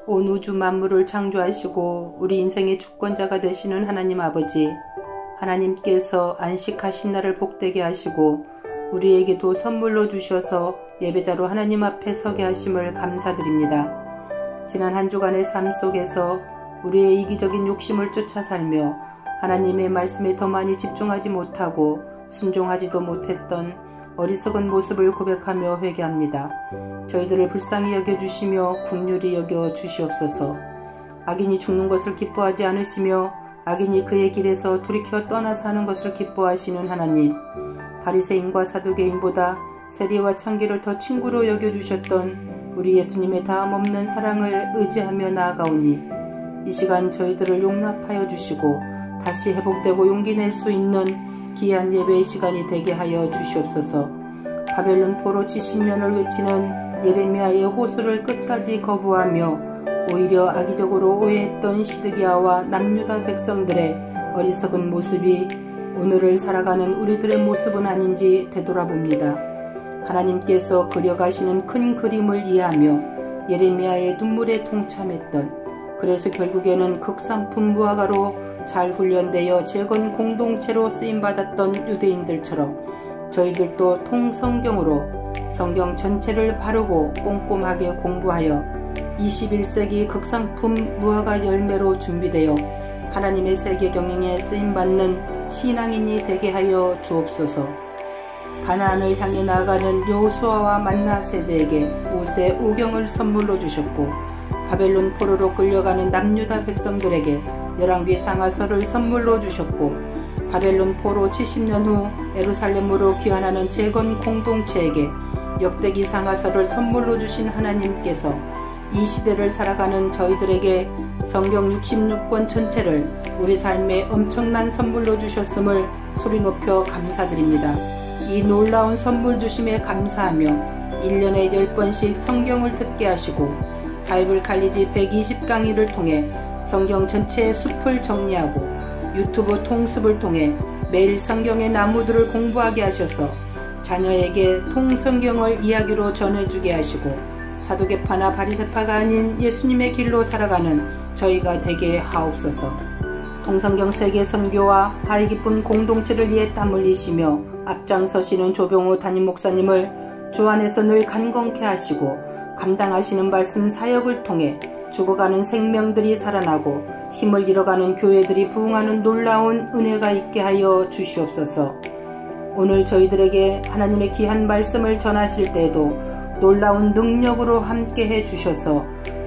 온 우주 만물을 창조하시고 우리 인생의 주권자가 되시는 하나님 아버지, 하나님께서 안식하신 날을 복되게 하시고 우리에게도 선물로 주셔서 예배자로 하나님 앞에 서게 하심을 감사드립니다. 지난 한 주간의 삶 속에서 우리의 이기적인 욕심을 쫓아 살며 하나님의 말씀에 더 많이 집중하지 못하고 순종하지도 못했던 어리석은 모습을 고백하며 회개합니다. 저희들을 불쌍히 여겨주시며 긍휼히 여겨주시옵소서. 악인이 죽는 것을 기뻐하지 않으시며 악인이 그의 길에서 돌이켜 떠나 사는 것을 기뻐하시는 하나님, 바리새인과 사두개인보다 세리와 창기를 더 친구로 여겨주셨던 우리 예수님의 다함없는 사랑을 의지하며 나아가오니 이 시간 저희들을 용납하여 주시고 다시 회복되고 용기 낼 수 있는 귀한 예배의 시간이 되게 하여 주시옵소서. 바벨론 포로 70년을 외치는 예레미야의 호소를 끝까지 거부하며 오히려 악의적으로 오해했던 시드기야와 남유다 백성들의 어리석은 모습이 오늘을 살아가는 우리들의 모습은 아닌지 되돌아봅니다. 하나님께서 그려가시는 큰 그림을 이해하며 예레미야의 눈물에 동참했던, 그래서 결국에는 극산품 무화과로 잘 훈련되어 재건 공동체로 쓰임받았던 유대인들처럼 저희들도 통성경으로 성경 전체를 바르고 꼼꼼하게 공부하여 21세기 극상품 무화과 열매로 준비되어 하나님의 세계 경영에 쓰임받는 신앙인이 되게 하여 주옵소서. 가나안을 향해 나아가는 여호수아와 만나 세대에게 모세 오경을 선물로 주셨고, 바벨론 포로로 끌려가는 남유다 백성들에게 열왕기 상하서를 선물로 주셨고, 바벨론 포로 70년 후 예루살렘으로 귀환하는 재건 공동체에게 역대기 상하서를 선물로 주신 하나님께서 이 시대를 살아가는 저희들에게 성경 66권 전체를 우리 삶에 엄청난 선물로 주셨음을 소리 높여 감사드립니다. 이 놀라운 선물 주심에 감사하며 1년에 10번씩 성경을 듣게 하시고 바이블 칼리지 120강의를 통해 성경 전체의 숲을 정리하고 유튜브 통습을 통해 매일 성경의 나무들을 공부하게 하셔서 자녀에게 통성경을 이야기로 전해주게 하시고 사두개파나 바리새파가 아닌 예수님의 길로 살아가는 저희가 되게 하옵소서. 통성경 세계 선교와 바위 깊은 공동체를 위해 땀 흘리시며 앞장서시는 조병호 담임 목사님을 주 안에서 늘 간건케 하시고 감당하시는 말씀 사역을 통해 죽어가는 생명들이 살아나고 힘을 잃어가는 교회들이 부흥하는 놀라운 은혜가 있게 하여 주시옵소서. 오늘 저희들에게 하나님의 귀한 말씀을 전하실 때에도 놀라운 능력으로 함께해 주셔서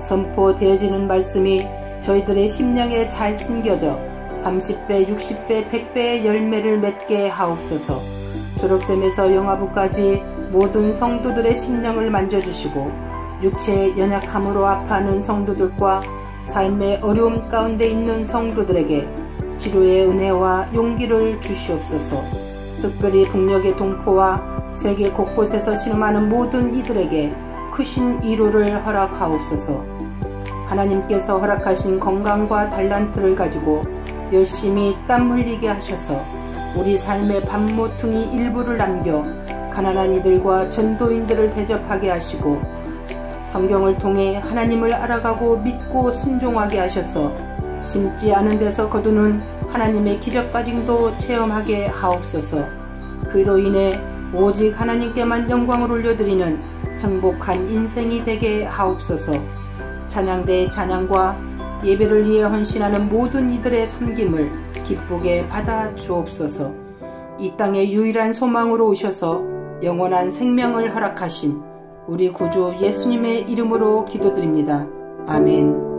선포되어지는 말씀이 저희들의 심령에 잘 심겨져 30배, 60배, 100배의 열매를 맺게 하옵소서. 졸업샘에서 영아부까지 모든 성도들의 심령을 만져주시고 육체의 연약함으로 아파하는 성도들과 삶의 어려움 가운데 있는 성도들에게 치료의 은혜와 용기를 주시옵소서. 특별히 북녘의 동포와 세계 곳곳에서 신음하는 모든 이들에게 크신 위로를 허락하옵소서. 하나님께서 허락하신 건강과 달란트를 가지고 열심히 땀 흘리게 하셔서 우리 삶의 밥모퉁이 일부를 남겨 가난한 이들과 전도인들을 대접하게 하시고 성경을 통해 하나님을 알아가고 믿고 순종하게 하셔서 심지 않은 데서 거두는 하나님의 기적과징도 체험하게 하옵소서. 그로 인해 오직 하나님께만 영광을 올려드리는 행복한 인생이 되게 하옵소서. 찬양대의 찬양과 예배를 위해 헌신하는 모든 이들의 섬김을 기쁘게 받아 주옵소서. 이 땅의 유일한 소망으로 오셔서 영원한 생명을 허락하신 우리 구주 예수님의 이름으로 기도드립니다. 아멘.